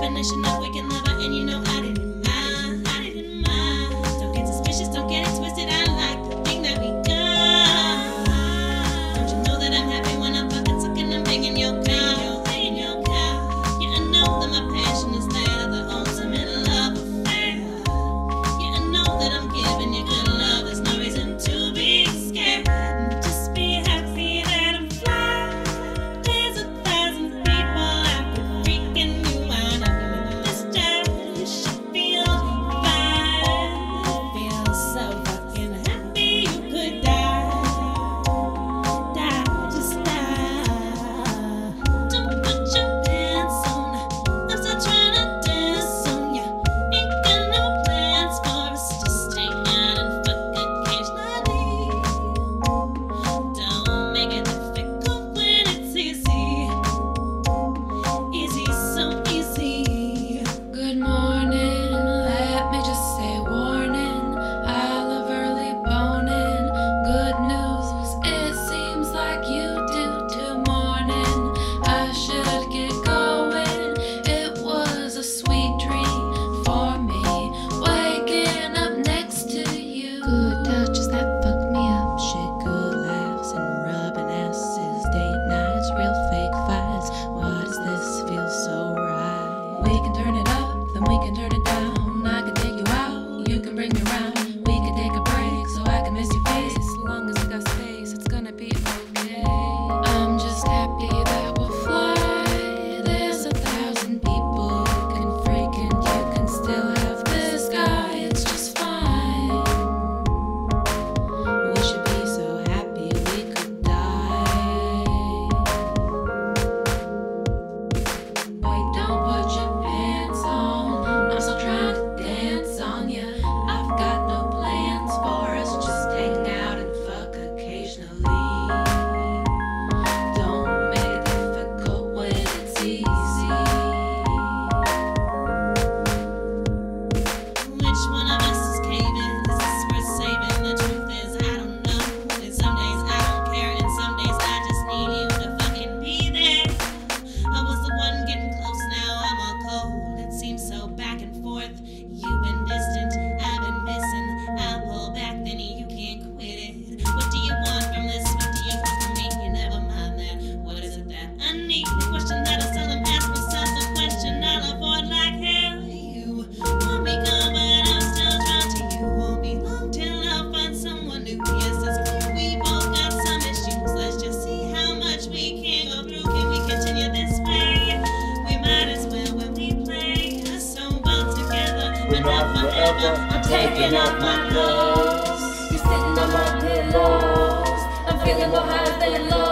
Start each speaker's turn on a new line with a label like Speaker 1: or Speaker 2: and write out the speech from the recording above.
Speaker 1: definition of wicked lover, and you know I didn't mind. I didn't mind. Don't get suspicious, don't get it twisted. I like the thing that we got. Don't you know that I'm happy when I'm fucking sucking and banging your cow? Yeah, I know that my passion is that of the ultimate love affair. Yeah, I know that I'm giving you good love. There's no reason to be scared. Just be happy that I'm fly. There's 1,000 people out there freaking you out. This time you should feel fine. Feel so fucking happy you could die. Just die. Don't put your hands on. I'm still trying to dance on ya. Ain't got no plans for us. Just hang out and fuck occasionally. Don't make it difficult when it's easy. Easy, so easy.
Speaker 2: Good morning, let me just say warning. I love early boning. Good news, it seems like you do too morning. I should get going. It was a sweet dream for me, waking up next to you. Good touches that fuck me up, shit, good laughs and rubbing asses, date nights, real fake fights. Why does this feel so right? We can turn it up, then we can turn it down. I can take you out, you can bring me round. We can take a break so I can miss your face. As long as I got space, it's gonna be okay. I'm just happy that we'll fly. There's 1,000 people you can freak and you can still have this guy. It's just fine. We should be so happy we could die. Wait, don't put your pants on. I'm still trying to dance on ya. I've got no plans for us, just hang out and fuck occasionally. Don't make it difficult when it's easy.
Speaker 1: Which one of us is caving? Is this worth saving? The truth is, I don't know. And some days I don't care, and some days I just need you to fucking be there. I was the one getting close, now I'm all cold. It seems so back and forth. You've been distant, I've been missing. I'll pull back, then you can't quit it. What do you want from this? What do you want from me? You never mind that. What is it that I need? The question that I seldom ask myself, the question I'll avoid like hell. You won't be gone, but I'm still drawn to you. Won't be long till I'll find someone new. Yes, it's clear we both got some issues. Let's just see how much we can go through. Can we continue this way? We might as well when we play us so well together, but not forever.
Speaker 3: I'm taking off my clothes. You're sitting on my pillows. I'm feeling more high than low.